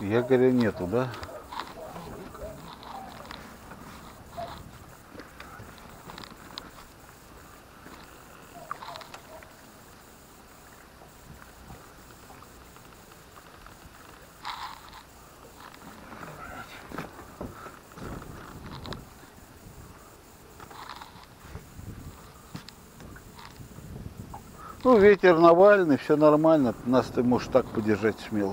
Якоря нету, да? Ну, ветер Навальный, все нормально. Нас ты можешь так подержать смело.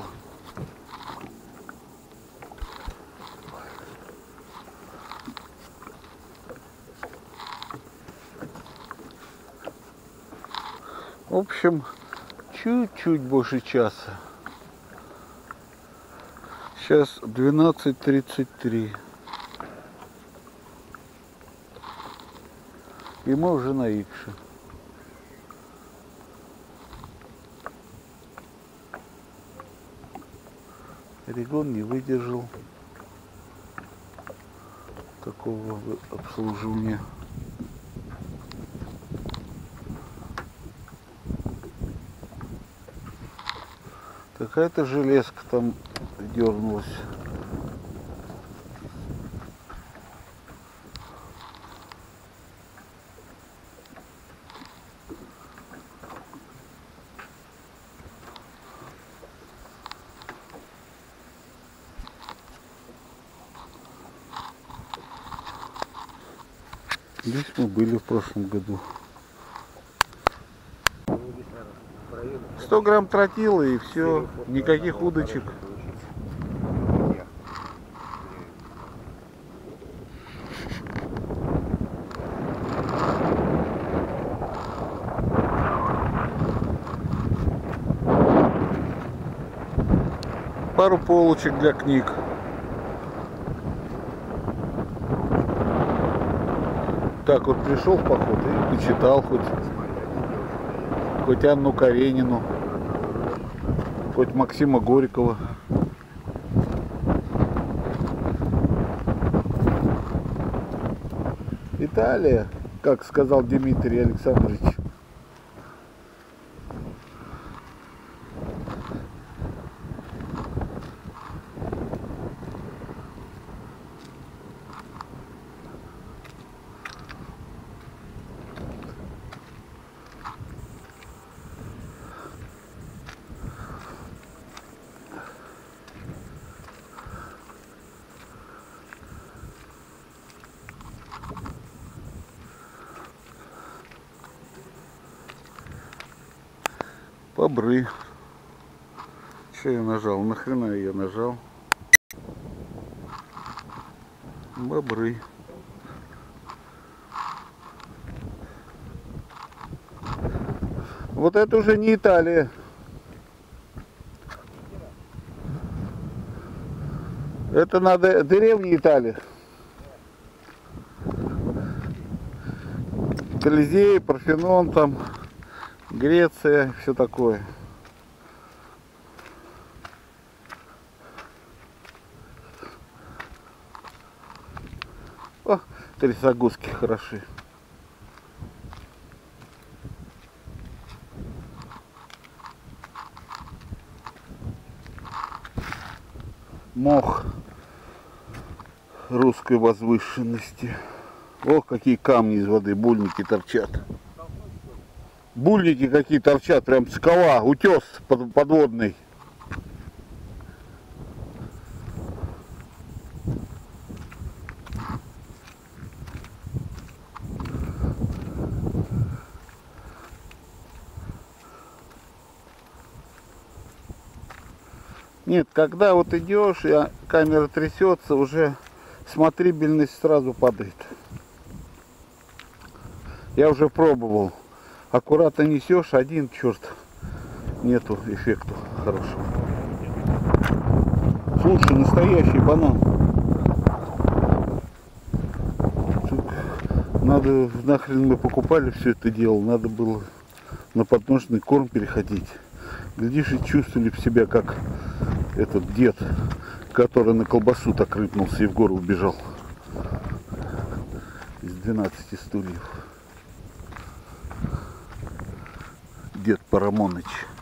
В общем, чуть-чуть больше часа. Сейчас 12:33. И мы уже на Икше. Регон не выдержал такого обслуживания. Какая-то железка там дернулась. Здесь мы были в прошлом году. 100 грамм тротила и все, никаких удочек. Пару полочек для книг. Так вот пришел в поход и почитал хоть Анну Каренину, хоть Максима Горького. Италия, как сказал Дмитрий Александрович. Бобры. Что я нажал? Нахрена я нажал? Бобры. Вот это уже не Италия. Это надо деревня Италии. Колизей, Парфенон там. Греция, все такое. О, трясогузки хороши. Мох русской возвышенности. Ох, какие камни из воды, бульники торчат. Бульники какие торчат, прям скала, утес подводный. Нет, когда вот идешь, и камера трясется, уже смотрибельность сразу падает. Я уже пробовал. Аккуратно несешь, один черт, нету эффекта хорошего. Слушай, настоящий банан. Надо, нахрен мы покупали все это дело, надо было на подножный корм переходить. Глядишь, и чувствовали в себя, как этот дед, который на колбасу так рыпнулся и в гору убежал. Из 12 стульев. Дед Парамоныч.